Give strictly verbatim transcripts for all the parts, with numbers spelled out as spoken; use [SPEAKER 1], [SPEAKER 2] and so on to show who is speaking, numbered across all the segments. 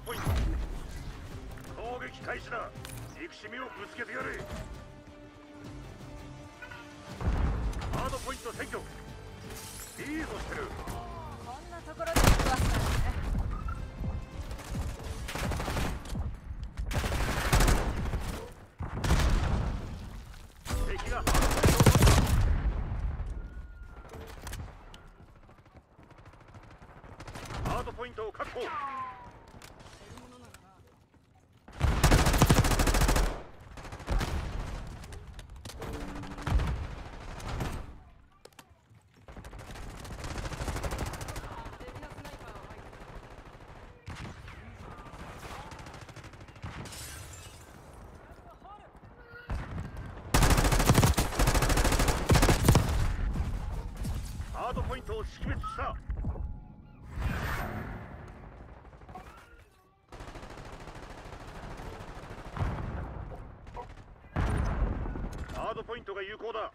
[SPEAKER 1] ポイント。攻撃開始だ。憎しみをぶつけてやれ。ハードポイント占拠。リードしてる。
[SPEAKER 2] こんなところで食わすなんてね。
[SPEAKER 1] 敵がハードポイントを取った。ハードポイントを確保。ハードポイントを識別した。ハードポイントが有効だ。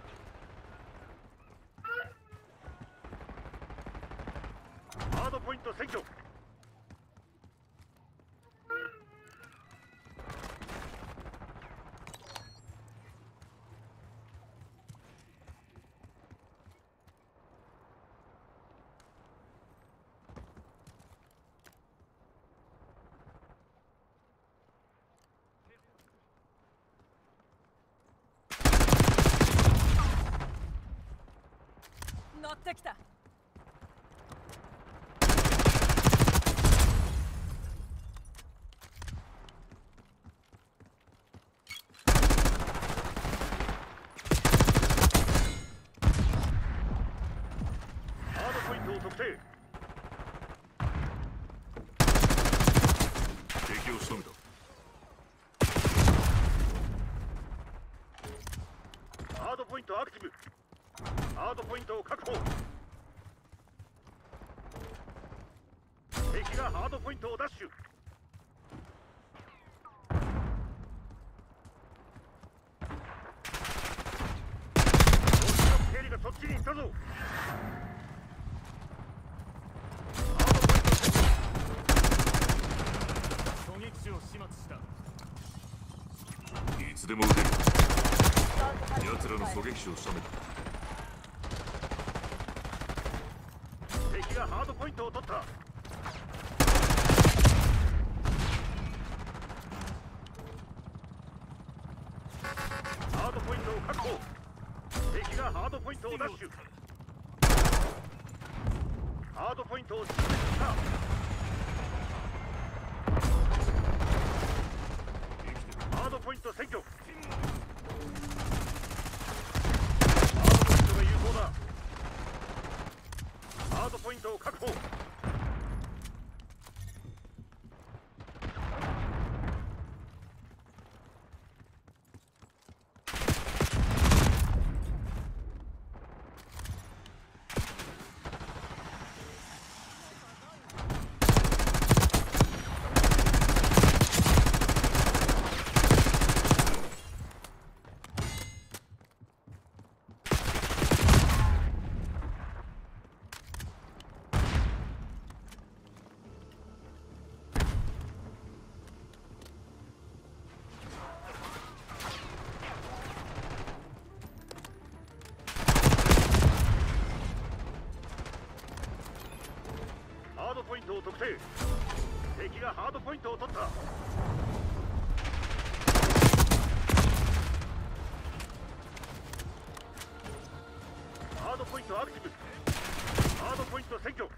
[SPEAKER 1] ハードポイント占拠。
[SPEAKER 2] 乗ってきた。
[SPEAKER 1] ハードポイントを特定。敵を仕留めた。ハードポイントアクティブ。ハードポイントを確保。敵がハードポイントをダッシュ。ロシア兵がそっちに行ったぞ。ハードポイントセット。狙撃手を始末した。いつでも撃てる。奴らの狙撃手を仕留めた。敵がハードポイントを取った。ハードポイントを確保。敵がハードポイントをダッシュ。ハードポイントを識別した。ハードポイント占拠。ハードポイントが有効だ。ハードポイントを確保。ハードポイントを特定。敵がハードポイントを取った。ハードポイントアクティブ。ハードポイント占拠。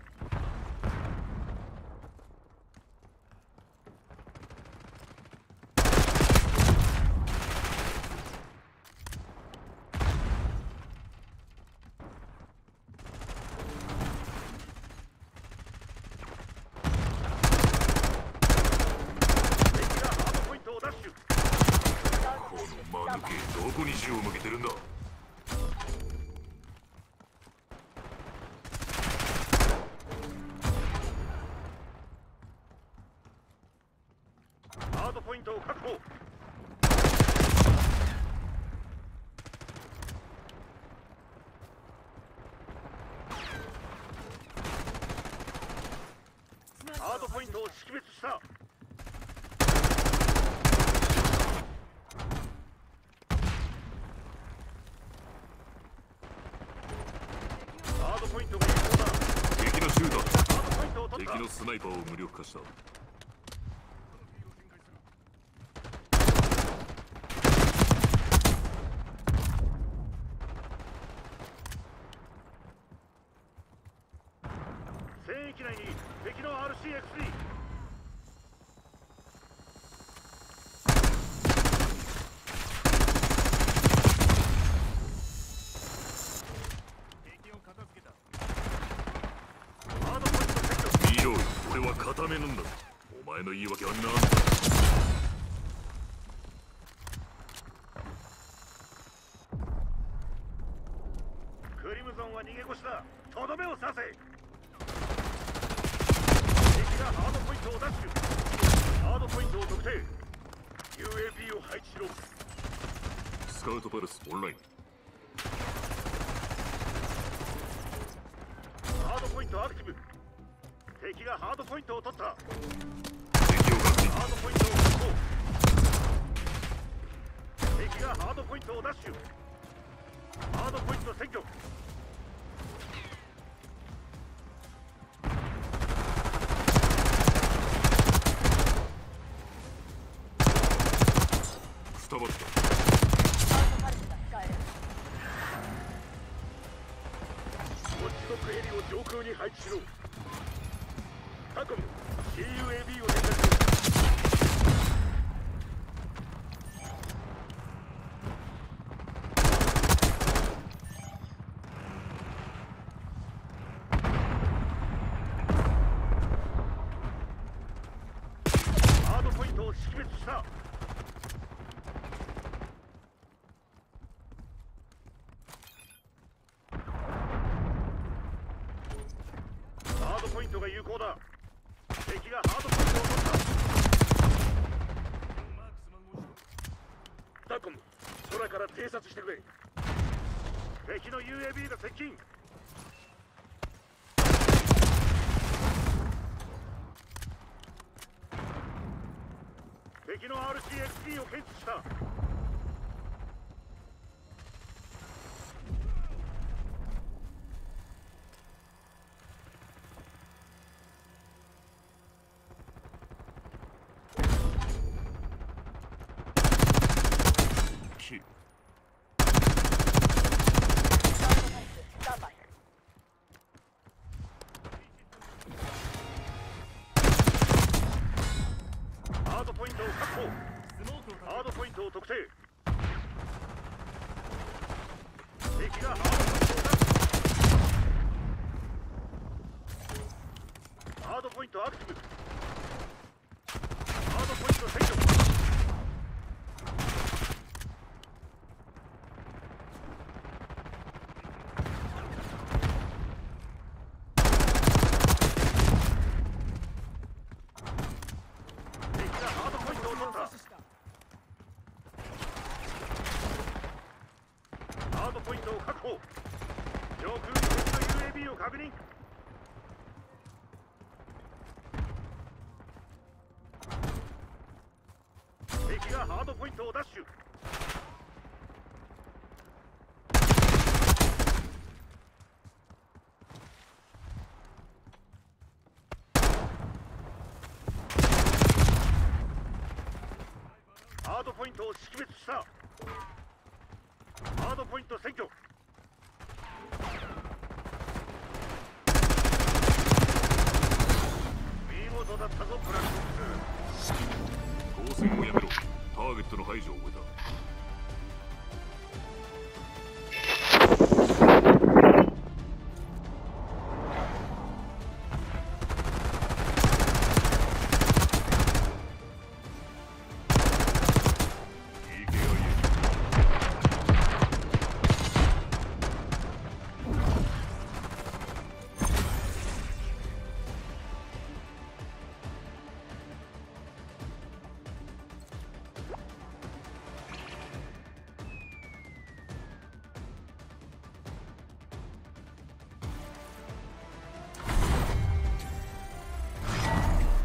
[SPEAKER 1] どこに銃を向けてるんだ。ハードポイントを確保。ハードポイントをを識別した。ハードポイントが有効だ。
[SPEAKER 3] 敵のシューター、
[SPEAKER 1] ハードポイントを取った。
[SPEAKER 3] 敵のスナイパーを無力化した。
[SPEAKER 1] 戦域内に敵の アールシーエックススリー。敵を片付けた。ハードポイント撤去。
[SPEAKER 3] 見ろよ、俺は固めなんだ。お前の言い訳は何だ。
[SPEAKER 1] クリムゾンは逃げ腰だ。とどめを刺せ。ハードポイントをダッシュ。ハードポイントを特定。 ユーエービー を配置しろ。
[SPEAKER 3] スカウトパルスオンライン。
[SPEAKER 1] ハードポイントアクティブ。敵がハードポイントを取った。
[SPEAKER 3] 敵を確認。
[SPEAKER 1] ハードポイントを確保。敵がハードポイントをダッシュ。ハードポイント占拠。
[SPEAKER 3] くたばった。
[SPEAKER 1] ウォッチドッグヘリを上空に配置しろ。タコム シーユーエービー を展開しろ。ハードポイントを識別した。ハードポイントが有効だ。敵がハードポイントを取った。タコム、空から偵察してくれ。敵の ユーエービー が接近。敵の アールシーエックスディー を検知した。
[SPEAKER 3] キ
[SPEAKER 1] ハードポイントを確保。ハードポイントを特定。敵がハードポイントを出す。ハードポイントアクティブ。ハードポイント占拠。ハードポイントを確保。上空に敵の ユーエービー を確認。敵がハードポイントをダッシュ。ハードポイントを識別した。ハードポイント占拠。見事だったぞブラックボックス。
[SPEAKER 3] 交戦をやめろ。ターゲットの排除を終えた。